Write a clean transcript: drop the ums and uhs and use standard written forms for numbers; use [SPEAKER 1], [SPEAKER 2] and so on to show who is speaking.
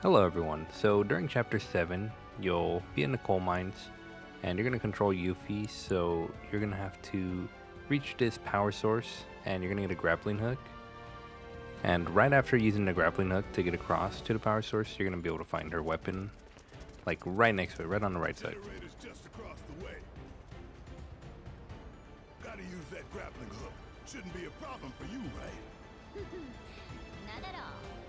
[SPEAKER 1] Hello everyone. So during chapter 7, you'll be in the coal mines and you're going to control Yuffie, so you're going to have to reach this power source and you're going to get a grappling hook. And right after using the grappling hook to get across to the power source, you're going to be able to find her weapon, like right next to it, right on the right side.
[SPEAKER 2] Generator's just across the way. Gotta use that grappling hook. Shouldn't be a problem for you, right?
[SPEAKER 3] Not at all.